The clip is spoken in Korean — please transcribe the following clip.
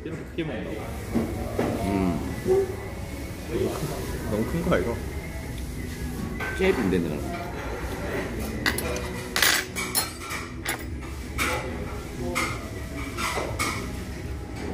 이렇게 튀겨 먹는다고? 음. 너무 큰 거 아이가? 잽인데, 너는.